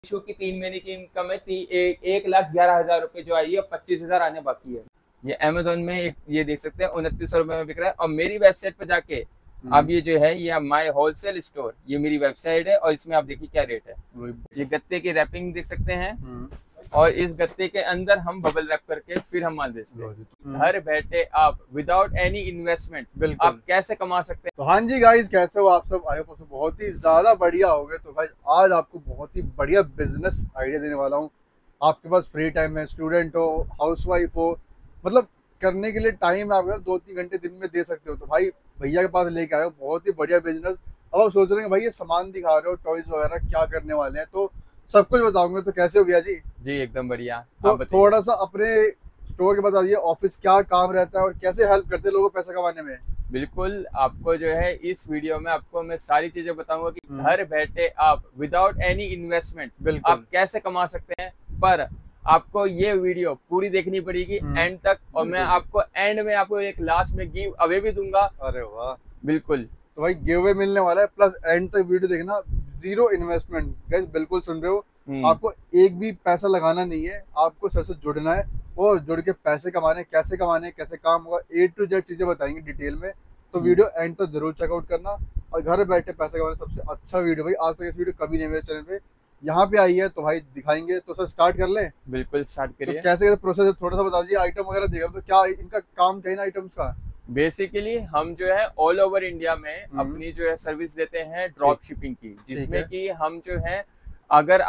मीशो की 3 महीने की इनकम है 1,11,000 रुपये जो आई है, 25,000 आने बाकी है। ये अमेजोन में ये देख सकते हैं 2900 रुपये में बिक रहा है। और मेरी वेबसाइट पर जाके अब ये जो है ये माय होलसेल स्टोर, ये मेरी वेबसाइट है और इसमें आप देखिए क्या रेट है। ये गत्ते की रैपिंग देख सकते हैं और इस गत्ते के अंदर हम बबल रैप करके फिर हम माल बेचते हैं। घर बैठे आप विदाउट एनी इन्वेस्टमेंट आप कैसे कमा सकते हैं। तो हाँ जी गाइस, कैसे हो आप सब? आई होप सब बहुत ही ज्यादा बढ़िया हो गए। तो भाई आज आपको बहुत ही बढ़िया बिजनेस आइडिया देने वाला हूँ। आपके पास फ्री टाइम है, स्टूडेंट हो, हाउसवाइफ हो, मतलब करने के लिए टाइम आप 2-3 घंटे दिन में दे सकते हो। तो भाई भैया के पास लेके आए हो बहुत ही बढ़िया बिजनेस। अब आप सोच रहे हैं भाई ये सामान दिखा रहे हो, टॉयज वगैरह क्या करने वाले हैं, तो सब कुछ बताऊंगे। तो कैसे हो भैया जी? जी एकदम बढ़िया। तो थोड़ा सा अपने स्टोर के बता दिए, ऑफिस क्या काम रहता है और कैसे हेल्प करते हैं लोगों को पैसा कमाने में। बिल्कुल, आपको जो है इस वीडियो में आपको मैं सारी चीजें बताऊंगा कि घर बैठे आप विदाउट एनी इन्वेस्टमेंट आप कैसे कमा सकते हैं। पर आपको ये वीडियो पूरी देखनी पड़ेगी एंड तक, और मैं आपको एंड में आपको एक लास्ट में गिव अवे भी दूंगा। अरे वाह, बिल्कुल। तो भाई गिव अवे मिलने वाला है, प्लस एंड तक वीडियो देखना। 0 इन्वेस्टमेंट गाइस, बिल्कुल सुन रहे हो। आपको एक भी पैसा लगाना नहीं है, आपको सर से जुड़ना है और जुड़ के पैसे कमाने, कैसे कमाने, कैसे काम होगा, A to Z चीजें बताएंगे डिटेल में। तो वीडियो एंड तक जरूर चेकआउट करना। और घर बैठे पैसे कमाने सबसे अच्छा वीडियो भाई, आज तक इस वीडियो कभी नहीं मेरे चैनल पे यहाँ पे आई है, तो भाई दिखाएंगे। तो सर स्टार्ट कर लें? बिल्कुल स्टार्ट करिए। तो कैसे कैसे प्रोसेस है थोड़ा सा बता दीजिए। आइटम वगैरह देगा तो क्या इनका काम क्या है ना आइटम्स का? बेसिकली हम जो है ऑल ओवर इंडिया में अपनी जो है सर्विस देते हैं ड्रॉप शिपिंग की, जिसमें कि हम जो है अगर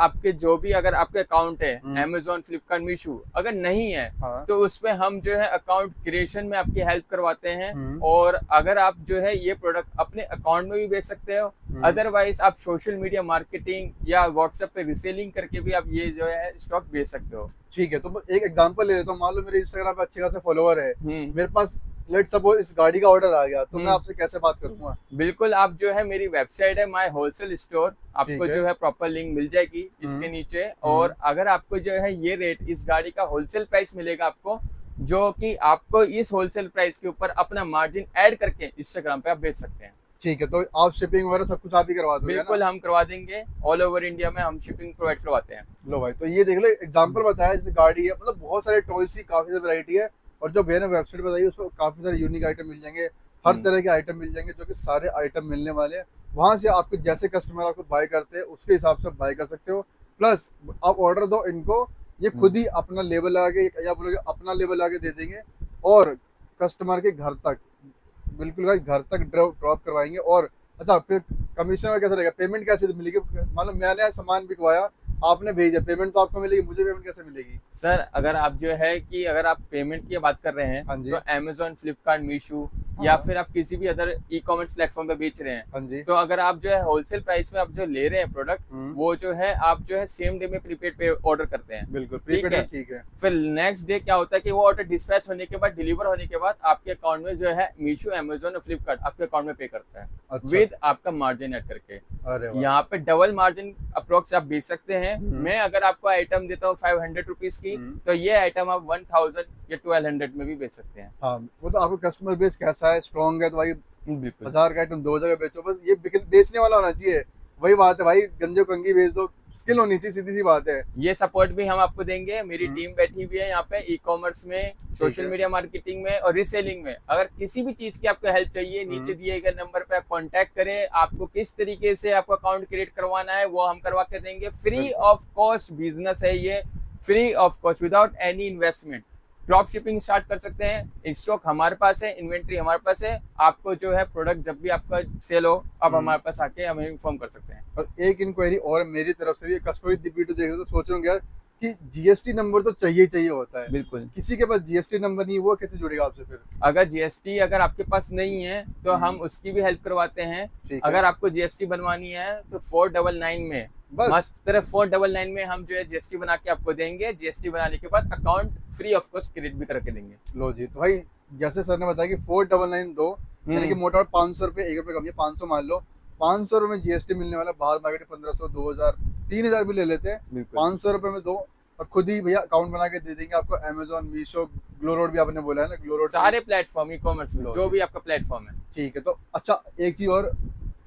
आपके अकाउंट है Amazon, फ्लिपकार्ट, मीशो अगर नहीं है तो उसमें हम जो है अकाउंट क्रिएशन में आपकी हेल्प करवाते हैं। और अगर आप जो है ये प्रोडक्ट अपने अकाउंट में भी बेच सकते हो, अदरवाइज आप सोशल मीडिया मार्केटिंग या व्हाट्सएप पे रिसेलिंग करके भी आप ये जो है स्टॉक बेच सकते हो। ठीक है, तो एक एग्जांपल ले लेता हूँ। मान लो मेरे इंस्टाग्राम पे अच्छे खासे फॉलोअर है, मेरे पास लेट सपोज इस गाड़ी का ऑर्डर आ गया, तो मैं आपसे कैसे बात करूंगा? बिल्कुल, आप जो है मेरी वेबसाइट है माय होलसेल स्टोर, आपको जो है प्रॉपर लिंक मिल जाएगी इसके नीचे। और अगर आपको जो है ये रेट इस गाड़ी का होलसेल प्राइस मिलेगा आपको, जो कि आपको इस होलसेल प्राइस के ऊपर अपना मार्जिन ऐड करके इंस्टाग्राम पे आप बेच सकते हैं। ठीक है, तो आप शिपिंग वगैरह सब कुछ आप ही करवा दोगे? बिल्कुल, हम करवा देंगे। ऑल ओवर इंडिया में हम शिपिंग प्रोवाइड करवाते हैं। लो भाई, तो ये देख लो एग्जांपल बताया, जैसे गाड़ी है, मतलब बहुत सारे टॉयज की काफी सारी वैरायटी है। और जो भैया ने वेबसाइट बताई उसको काफी सारे यूनिक आइटम मिल जाएंगे, हर तरह के आइटम मिल जाएंगे, जो कि सारे आइटम मिलने वाले हैं। वहां से आपके जैसे कस्टमर आपको बाय करते हैं उसके हिसाब से बाय कर सकते हो। प्लस आप ऑर्डर दो इनको, ये खुद ही अपना लेबल लगा के या बोलोगे अपना लेबल लगा के दे देंगे और कस्टमर के घर तक, बिल्कुल घर तक ड्रॉप करवाएंगे। और अच्छा, फिर कमीशन में कैसे रहेगा, पेमेंट कैसे मिलेगी? मान लो मैंने सामान बिकवाया, आपने भेजा, पेमेंट तो आपको मिलेगी, मुझे पेमेंट कैसे मिलेगी? सर अगर आप जो है कि अगर आप पेमेंट की बात कर रहे हैं तो Amazon, फ्लिपकार्ट, मीशो या फिर आप किसी भी अदर ई कॉमर्स प्लेटफॉर्म पे बेच रहे हैं, तो अगर आप जो है होलसेल प्राइस में आप जो ले रहे हैं प्रोडक्ट, वो जो है आप जो है सेम डे में प्रीपेड पे ऑर्डर करते हैं। बिल्कुल, ठीक है। फिर नेक्स्ट डे क्या होता है कि वो ऑर्डर डिस्पैच होने के बाद, डिलीवर होने के बाद आपके अकाउंट में जो है मीशो, Amazon और फ्लिपकार्ट आपके अकाउंट में पे करता है विद आपका मार्जिन ऐड करके। यहाँ पे डबल मार्जिन अप्रोक्स आप बेच सकते हैं। मैं अगर आपको आइटम देता हूँ 500 रुपीज की, तो ये आइटम आप 1000 या 1200 में भी बेच सकते हैं। हाँ, वो तो आपको कस्टमर बेस कैसा है, स्ट्रॉन्ग है, तो भाई 1000 का आइटम 2000 का बेचो, बस ये बेचने वाला होना चाहिए। वही बात है भाई, गंजे कंगी बेच दो, स्किल होनी चाहिए, सीधी सी बात है। ये सपोर्ट भी हम आपको देंगे। मेरी टीम बैठी हुई है यहाँ पे ई कॉमर्स में, सोशल मीडिया मार्केटिंग में और रीसेलिंग में। अगर किसी भी चीज की आपको हेल्प चाहिए, नीचे दिए गए नंबर पे आप कांटेक्ट करें। आपको किस तरीके से आपका अकाउंट क्रिएट करवाना है वो हम करवा के देंगे। फ्री ऑफ कॉस्ट बिजनेस है ये, free of cost, without any investment. Drop shipping start कर सकते हैं। स्टॉक हमारे पास है, इन्वेंट्री हमारे पास है। आपको जो है प्रोडक्ट जब भी आपका सेल हो, आप हमारे पास आके हमें इन्फॉर्म कर सकते हैं। और एक इंक्वायरी और मेरी तरफ से भी, कस्टमर वीडियो देख रहे तो सोच रहे होंगे यार कि जीएसटी नंबर तो चाहिए होता है। बिल्कुल, किसी के पास जीएसटी नंबर नहीं, वो कैसे जुड़ेगा आपसे? फिर अगर जीएसटी अगर आपके पास नहीं है तो हम उसकी भी हेल्प करवाते हैं। अगर आपको जीएसटी बनवानी है तो 499 में, मात्र 499 में हम जो है जीएसटी बना के आपको देंगे। जीएसटी बनाने के बाद account free of cost credit भी करके देंगे। लो जी, तो भाई जैसे सर ने बताया कि 499 दो, यानी कि मोटा 500 रुपए, 1 रुपए कम, ये 500 मान लो। 500 रुपए में जीएसटी मिलने वाला, बाहर मार्केट 1500, 2000, 3000 भी ले लेते हैं। 500 रुपए में दो और खुद ही भैया अकाउंट बना के दे देंगे आपको। Amazon, मीशो, ग्लो रोड भी आपने बोला है ना, ग्लो रोड, सारे प्लेटफॉर्म ई कॉमर्स में जो भी आपका प्लेटफॉर्म है। ठीक है, तो अच्छा एक चीज और,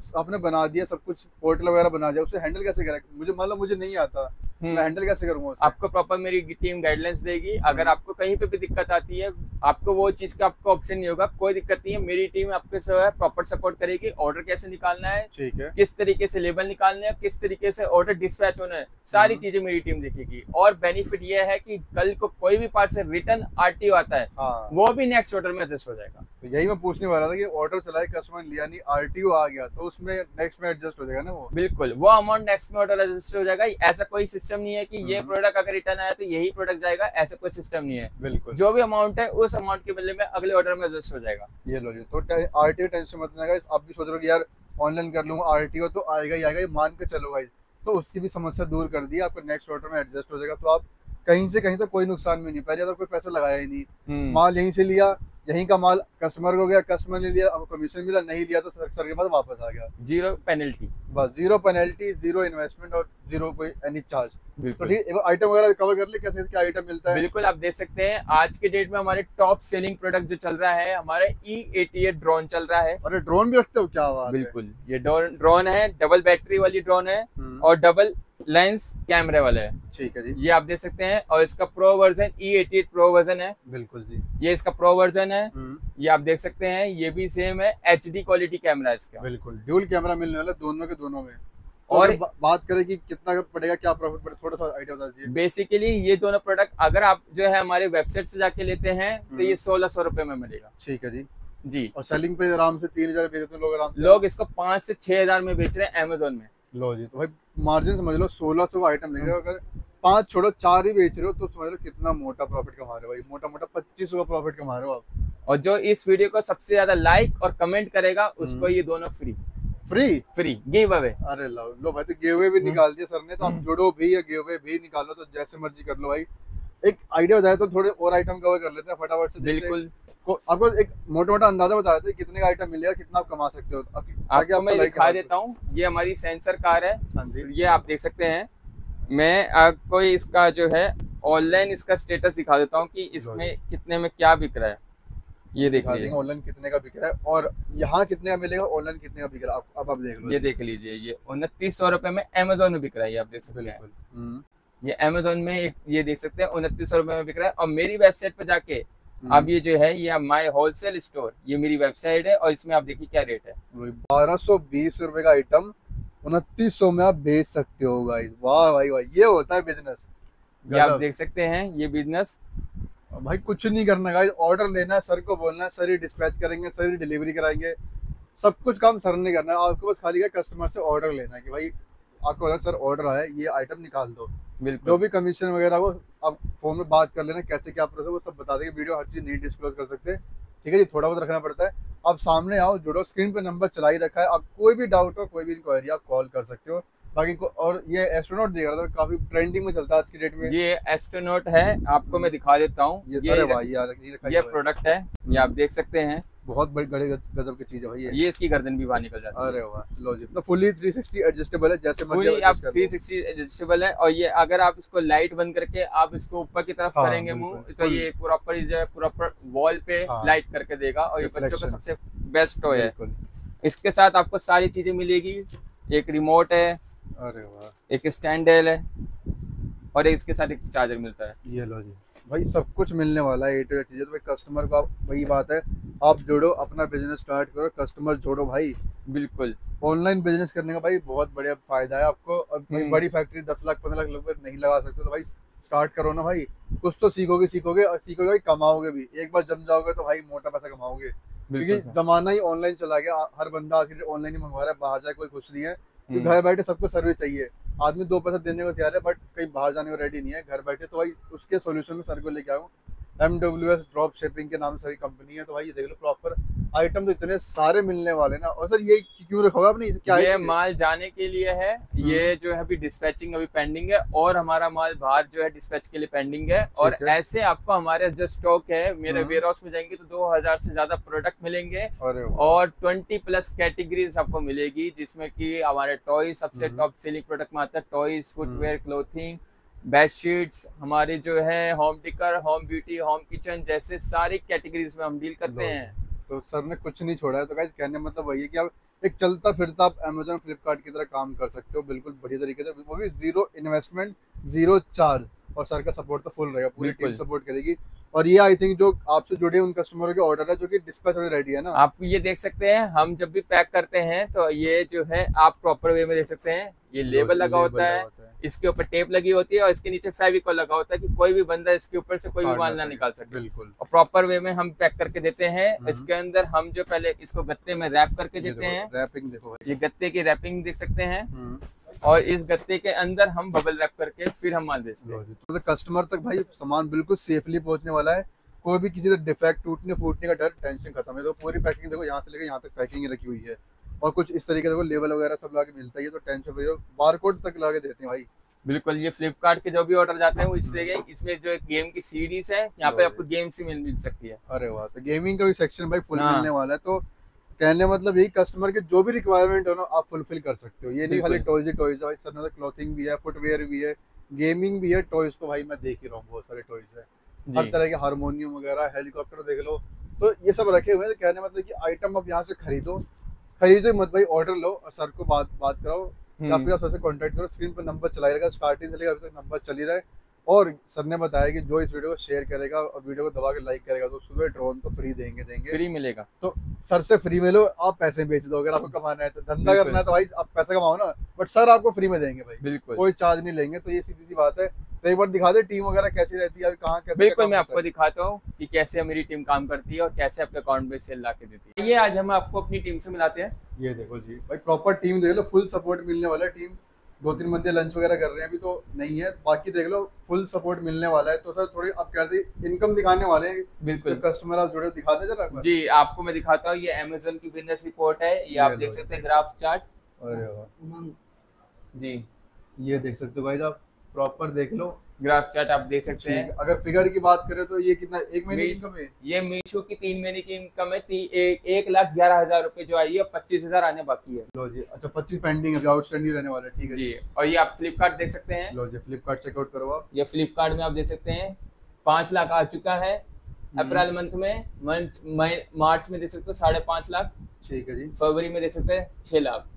आपने बना दिया सब कुछ, पोर्टल वगैरह बना दिया, उसे हैंडल कैसे करें? मुझे मतलब मुझे नहीं आता, मैं हैंडल कैसे करूंगा उसे? आपको प्रॉपर मेरी टीम गाइडलाइंस देगी। अगर आपको कहीं पे भी दिक्कत आती है, आपको वो चीज का आपको ऑप्शन नहीं होगा, कोई दिक्कत नहीं है, मेरी टीम आपके जो है प्रॉपर सपोर्ट करेगी। ऑर्डर कैसे निकालना है, ठीक है, किस तरीके से लेबल निकालने हैं, किस तरीके से ऑर्डर डिस्पैच होना है, सारी चीजें मेरी टीम देखेगी। और बेनिफिट ये है कि कल को कोई भी पार्ट से रिटर्न आरटीओ आता है, हाँ, वो भी नेक्स्ट ऑर्डर में एडजस्ट हो जाएगा। तो यही मैं पूछने वाला था कि ऑर्डर चलाए कस्टमर लिया नहीं, आरटीओ आ गया तो उसमें नेक्स्ट में एडजस्ट हो जाएगा ना वो? बिल्कुल, वो अमाउंट नेक्स्ट में ऑर्डर एडजस्ट हो जाएगा। ऐसा कोई सिस्टम नहीं है कि ये प्रोडक्ट अगर रिटर्न आया तो यही प्रोडक्ट जाएगा, ऐसा कोई सिस्टम नहीं है। बिल्कुल, जो भी अमाउंट है उस अमाउंट के बदले में अगले ऑर्डर में एडजस्ट हो जाएगा। ये लो जी। तो आरटीओ टेंशन मत लेना गाइस, आप भी सोच रहे हो कि यार ऑनलाइन कर लूंगा, आरटीओ तो आएगा ही आएगा, ये मान के चलो गाइस, तो उसकी भी समस्या दूर कर दी, आपको नेक्स्ट ऑर्डर में एडजस्ट हो जाएगा। तो आप कहीं से कहीं तो कोई नुकसान भी नहीं, पहले तो कोई पैसा लगाया ही नहीं, माल यहीं से लिया, यहीं का माल कस्टमर को गया, कस्टमर ने लिया, अब कमीशन मिला, नहीं लिया तो सर के पास वापस आ गया, जीरो पेनल्टी, बस जीरो पेनल्टी, जीरो इन्वेस्टमेंट और जीरो कोई एनी चार्ज। तो बिल्कुल। ठीक है, आइटम वगैरह कवर कर ले, कैसे क्या आइटम मिलता है? बिल्कुल, आप देख सकते हैं आज के डेट में हमारे टॉप सेलिंग प्रोडक्ट जो चल रहा है, हमारे E88 ड्रोन चल रहा है। अरे ड्रोन भी रखते हो, क्या बात है। बिल्कुल, ये ड्रोन है, डबल बैटरी वाली ड्रोन है और डबल लेंस कैमरे वाला है। ठीक है जी, ये आप देख सकते हैं, और इसका pro version E88 pro version है। बिल्कुल जी, ये इसका प्रो वर्जन है। ये आप देख सकते हैं, ये भी सेम है, HD क्वालिटी कैमरा है इसका। बिल्कुल ड्यूल कैमरा मिलने वाला दोनों के दोनों में। तो और बात करें कि कितना पड़ेगा, क्या प्रॉफिट पड़ेगा, थोड़ा सा आइडिया बता दीजिए। बेसिकली ये दोनों प्रोडक्ट अगर आप जो है हमारे वेबसाइट से जाके लेते हैं तो ये 1600 रुपए में मिलेगा। ठीक है जी, जी। और सेलिंग पे आराम से 3000 बेचते हैं लोग, आराम से लोग इसको 5 से 6000 में बेच रहे हैं अमेजोन में। लो जी, तो भाई मार्जिन समझ लो, 1600 का आइटम लेंगे, अगर 5 छोड़ो 4 ही बेच रहे हो तो समझ लो कितना मोटा प्रॉफिट कमा रहे हो भाई, मोटा मोटा 2500 का प्रॉफिट कमा रहे हो आप। और जो इस वीडियो को सबसे ज्यादा लाइक और कमेंट करेगा उसको ये दोनों फ्री गिव अवे। अरे लो भाई, तो गिव अवे भी निकाल दिया सर ने, तो आप जुड़ो भी या गिव अवे भी निकालो, तो जैसे मर्जी कर लो भाई। एक आइडिया बताया तो थोड़े और आइटम कवर कर लेते हैं फटाफट से। बिल्कुल, आपको एक मोटा मोटा अंदाजा बता देते कितने का आइटम मिलेगा, कितना आप कमा सकते हो। आपको मैं दिखा देता हूँ, ये हमारी सेंसर कार है। हाँ जी, ये आप देख सकते हैं। मैं आपको इसका जो है ऑनलाइन इसका स्टेटस दिखा देता हूँ कि इसमें कितने में क्या बिक रहा है। ये देख लीजिए ऑनलाइन कितने का बिक रहा है और यहाँ कितने का मिलेगा, ऑनलाइन कितने का बिक रहा है, अब आप देख लो। ये देख लीजिए, ये 2900 रुपए में अमेजोन में बिक रहा है, ये आप देख सकते हैं। ये अमेजोन में ये देख सकते हैं 2900 रुपए में बिक रहा है। और मेरी वेबसाइट पे जाके अब ये जो है, ये माई होलसेल स्टोर, ये मेरी वेबसाइट है और इसमें आप देखिए क्या रेट है। 1220 रुपए का आइटम 2900 में आप बेच सकते हो गाइस। वाह भाई वाह, ये होता है बिजनेस। ये आप देख सकते हैं, ये बिजनेस। भाई कुछ नहीं करना गाइस, ऑर्डर लेना है, सर को बोलना है, सर ही डिस्पैच करेंगे, सर ही डिलीवरी कराएंगे, सब कुछ काम सर ने करना है। आपको बस खाली कस्टमर से ऑर्डर लेना है कि भाई आपको सर ऑर्डर आया, ये आइटम निकाल दो। बिल्कुल, जो भी कमीशन वगैरह वो आप फोन में बात कर लेना, कैसे क्या प्रोसेस वो सब बता देंगे। वीडियो हर चीज नहीं डिस्क्लोज कर सकते, ठीक है जी, थोड़ा बहुत रखना पड़ता है। आप सामने आओ, जुड़ो, स्क्रीन पे नंबर चला ही रखा है, आप कोई भी डाउट हो, कोई भी इंक्वायरी आप कॉल कर सकते हो। बाकी और ये एस्ट्रोनॉट देख रहा था, काफी ट्रेंडिंग में चलता है आज की डेट में। ये एस्ट्रोनॉट है, आपको मैं दिखा देता हूँ। ये प्रोडक्ट है, ये आप देख सकते हैं, बहुत बड़ी गजब की चीज है भाई ये इसकी गर्दन भी बाहर निकल जाती है। अरे वाह, लो जी, तो फुली 360 एडजस्टेबल है, जैसे फुली आप 360 एडजस्टेबल है। और ये अगर आप इसको लाइट बंद करके आप इसको ऊपर की तरफ करेंगे मुंह, तो ये प्रॉपर जो है प्रॉपर वॉल पे लाइट करके देगा। और ये बच्चों का सबसे बेस्ट टॉय है। इसके साथ आपको सारी चीजें मिलेगी, एक रिमोट है, अरे वाह, एक स्टैंड है और इसके साथ एक चार्जर मिलता है। ये लो जी भाई, सब कुछ मिलने वाला है, ए टू जेड चीजें। तो भाई कस्टमर को आप, वही बात है, आप जोड़ो, अपना बिजनेस स्टार्ट करो, कस्टमर जोड़ो भाई। बिल्कुल, ऑनलाइन बिजनेस करने का भाई बहुत बढ़िया फायदा है आपको। और बड़ी फैक्ट्री 10 लाख 15 लाख रुपए नहीं लगा सकते, तो भाई स्टार्ट करो ना भाई, कुछ तो सीखोगे और सीखोगे भाई, कमाओगे भी। एक बार जम जाओगे तो भाई मोटा पैसा कमाओगे, क्योंकि जमाना ही ऑनलाइन चला गया। हर बंदा आज ऑनलाइन ही मंगवा रहा है, बाहर जाए कोई खुश नहीं है। घर बैठे सबको सर्विस चाहिए, आदमी 2 पैसा देने को तैयार है, बट कहीं बाहर जाने को रेडी नहीं है, घर बैठे। तो भाई उसके सॉल्यूशन में सर को लेके आऊँ। MWS ड्रॉप शिपिंग के नाम से सारी कंपनी है, तो भाई ये देख लो, प्रॉपर आइटम तो इतने सारे मिलने वाले ना। और सर ये क्यों रखा हुआ आपने, क्या ये माल जाने के लिए है, ये जो है अभी डिस्पैचिंग अभी पेंडिंग है, और हमारा माल बाहर जो है डिस्पैच के लिए पेंडिंग है। और ऐसे आपको हमारे जो स्टॉक है, मेरे वेयर हाउस में जाएंगे तो 2000 से ज्यादा प्रोडक्ट मिलेंगे और 20+ कैटेगरीज आपको मिलेगी, जिसमें कि हमारे टॉयज सबसे टॉप सेलिंग प्रोडक्ट में आता है। टॉयज, फुटवेयर, क्लोथिंग, बेडशीट्स, हमारे जो है home decor, home beauty, home kitchen जैसे सारी कैटेगरीज में हम डील करते हैं। तो सर ने कुछ नहीं छोड़ा है। तो गाइस कहने मतलब वही है कि आप एक चलता फिरता आप अमेजोन फ्लिपकार्ट की तरह काम कर सकते हो बिल्कुल बढ़िया तरीके से, वो भी 0 इन्वेस्टमेंट 0 चार्ज। और सर का सपोर्ट तो फुल रहेगा, पूरी टीम बिल्कुल। सपोर्ट करेगी। और ये आई थिंक जो आपसे जुड़े उन कस्टमरों के ऑर्डर है जो कि डिस्पैच होने रेडी है ना। आप ये देख सकते हैं, हम जब भी पैक करते हैं तो ये जो है आप प्रॉपर वे में देख सकते हैं, ये लेबल लगा होता है, इसके ऊपर टेप लगी होती है और इसके नीचे फेविकॉल लगा होता है कि कोई भी बंदा इसके ऊपर से कोई भी माल ना निकाल सके। बिल्कुल। और प्रॉपर वे में हम पैक करके देते हैं। हम्म। इसके अंदर हम जो पहले इसको गत्ते में रैप करके देते हैं, रैपिंग देखो भाई, ये गत्ते की रैपिंग देख सकते हैं, और इस गत्ते के अंदर हम बबल रैप करके फिर हम माल बेचते हैं। तो कस्टमर तक भाई सामान बिल्कुल सेफली पहुंचने वाला है, कोई भी किसी से डिफेक्ट टूटने फूटने का डर टेंशन खत्म है। तो पूरी पैकिंग देखो यहाँ से लेकर यहाँ तक पैकिंग रखी हुई है, और कुछ इस तरीके से लेबल वगैरह सब लाके मिलता है, तो टेंशन फ्री हो, बारकोड तक लाके देते हैं भाई। बिल्कुल, ये फ्लिपकार्ट के जो भी ऑर्डर जाते हैं वो इस तरीके, इसमें जो गेम की सीरीज है यहाँ पे आपको गेम्स ही मिल सकती है। अरे वाह, तो गेमिंग का भी सेक्शन भाई फुल मिलने वाला है। तो कहने मतलब यही, कस्टमर के जो भी रिक्वायरमेंट हो ना आप फुलफिल कर सकते हो। ये नहीं खाली टॉयज ही टॉयज है भाई, सर में क्लॉथिंग भी है, फुटवेयर भी है, गेमिंग भी है, टॉयज तो भाई मैं देख ही रहा हूँ बहुत सारे टॉयज है, हर तरह के हारमोनियम वगैरह, हेलीकॉप्टर देख लो, तो ये सब रखे हुए हैं। कहने मतलब कि आइटम आप यहाँ से खरीदो मत भाई, ऑर्डर लो और सर को बात कराओ, या फिर आप सर से कॉन्टैक्ट करो। स्क्रीन पर नंबर चला रहेगा, स्टार्टिंग से लेकर अभी तक नंबर चल ही रहा है। और सर ने बताया कि जो इस वीडियो को शेयर करेगा और वीडियो को दबा के लाइक करेगा तो सुबह ड्रोन तो फ्री देंगे, फ्री मिलेगा। तो सर से फ्री में लो, आप पैसे बेच दो। अगर आपको कमाना है तो, धंधा करना है तो भाई आप पैसा कमाओ ना, बट सर आपको फ्री में देंगे भाई, बिल्कुल कोई चार्ज नहीं लेंगे। तो ये सीधी सी बात है। तो एक बार दिखा दे टीम वगैरह कैसी रहती है, कहाँ कैसे। बिल्कुल, मैं आपको दिखाता हूँ कि कैसे मेरी टीम काम करती है और कैसे आपके अकाउंट में सेल ला के देती है। ये आज हम आपको अपनी टीम से मिलाते हैं। ये देखो जी भाई, प्रॉपर टीम देख लो, फुल सपोर्ट मिलने वाला है। टीम 2-3 बंदे लंच वगैरह कर रहे हैं अभी तो नहीं है, बाकी देख लो फुल सपोर्ट मिलने वाला है। तो सर थोड़ी आप कह रहे थे इनकम दिखाने वाले हैं, बिल्कुल तो कस्टमर आप जुड़े दिखा दे जरा जी। आपको मैं दिखाता हूँ, ये अमेज़न की बिजनेस रिपोर्ट है, ये आप देख सकते हैं ग्राफ चार्ट। अरे वाह जी, ये देख सकते हो भाई, आप प्रॉपर देख लो ग्राफ चार्ट आप देख सकते हैं। अगर फिगर की बात करें तो ये कितना, 1 महीने की इनकम है? ये मीशो की 3 महीने की इनकम है। 1,11,000 रुपए जो आई है, 25,000 आने बाकी है। लो जी, अच्छा 25 पेंडिंग है, आउटस्टैंडिंग रहने वाला है, ठीक है जी। और ये आप फ्लिपकार्ट देख सकते हैं। लो जी, फ्लिपकार्ट चेकआउट करो आप। ये फ्लिपकार्ट में आप देख सकते हैं 5 लाख आ चुका है अप्रैल मंथ में, मार्च में देख सकते हो 5.5 लाख, ठीक है जी। फरवरी में देख सकते हैं 6 लाख,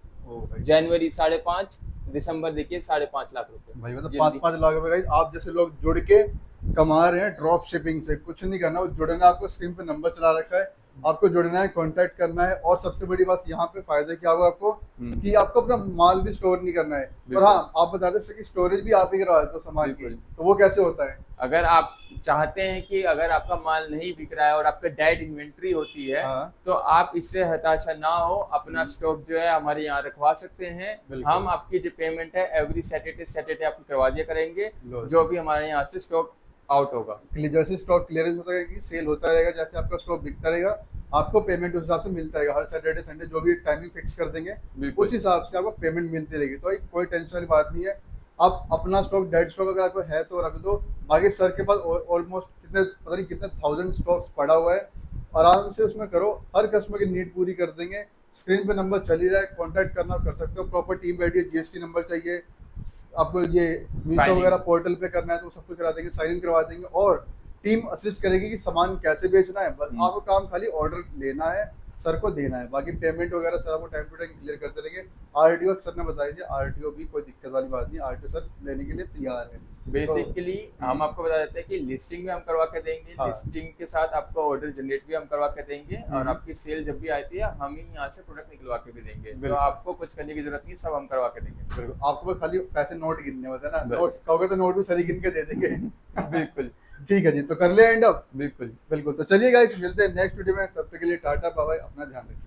जनवरी 5.5, दिसंबर देखिए 5.5 लाख रुपए। भाई मतलब 5-5 लाख रुपए का आप जैसे लोग जुड़ के कमा रहे हैं ड्रॉप शिपिंग से। कुछ नहीं करना, वो जुड़ना, आपको स्क्रीन पे नंबर चला रखा है, आपको जुड़ना है, कांटेक्ट करना है। और सबसे बड़ी बात यहाँ पे फायदा क्या होगा आपको, कि आपको अपना माल भी स्टोर नहीं करना है। और हाँ, आप बता रहे थे कि स्टोरेज भी आप ही करवा देते हो सामान की, तो वो कैसे होता है? अगर आप चाहते हैं कि अगर आपका माल नहीं बिक रहा है और आपका डेड इन्वेंट्री होती है, तो आप इससे हताशा ना हो, अपना स्टॉक जो है हमारे यहाँ रखवा सकते हैं। हम आपकी जो पेमेंट है एवरी सैटरडे आपको करवा दिया करेंगे, जो भी हमारे यहाँ से स्टॉक आउट होगा। जैसे स्टॉक क्लियरेंस होता रहेगा, सेल होता रहेगा, जैसे आपका स्टॉक बिकता रहेगा, आपको पेमेंट उस हिसाब से मिलता रहेगा। हर सैटरडे संडे जो भी टाइमिंग फिक्स कर देंगे उस हिसाब से आपको पेमेंट मिलती रहेगी। तो कोई टेंशन वाली बात नहीं है। आप अपना स्टॉक, डेड स्टॉक अगर आपको है तो रख दो। बाकी सर के पास ऑलमोस्ट पता नहीं कितने 1000 स्टॉक्स पड़ा हुआ है, आराम से उसमें करो, हर कस्टमर की नीड पूरी कर देंगे। स्क्रीन पे नंबर चल ही रहा है, कॉन्टैक्ट करना कर सकते हो। प्रॉपर टीम बैठी है, GST नंबर चाहिए आपको, ये मीशो वगैरह पोर्टल पे करना है तो सब कुछ करा देंगे, साइन इन करवा देंगे। और टीम असिस्ट करेगी कि सामान कैसे बेचना है, बस आपको काम खाली ऑर्डर लेना है, सर को देना है। बाकी पेमेंट वगैरह सर आपको टाइम टू टाइम क्लियर करते रहेंगे। RTO सर ने बताया थी, RTO भी कोई दिक्कत वाली बात नहीं, RTO सर लेने के लिए तैयार है। बेसिकली हम आपको बता देते हैं कि लिस्टिंग भी हम करवा के देंगे, लिस्टिंग के साथ आपको ऑर्डर जनरेट भी हम करवा के देंगे, और आपकी सेल जब भी आती है हम ही यहाँ से प्रोडक्ट निकलवा के भी देंगे। तो आपको कुछ करने की जरूरत नहीं, सब हम करवा के देंगे। आपको बस खाली पैसे नोट गिनने होते हैं ना, नोट कहोगे तो नोट भी सही गिन के दे देंगे। बिल्कुल ठीक है जी, तो कर ले एंड अप। बिल्कुल बिल्कुल। तो चलिए गाइस, मिलते हैं नेक्स्ट वीडियो में, तब तक के लिए टाटा बाय बाय, अपना ध्यान रखिए।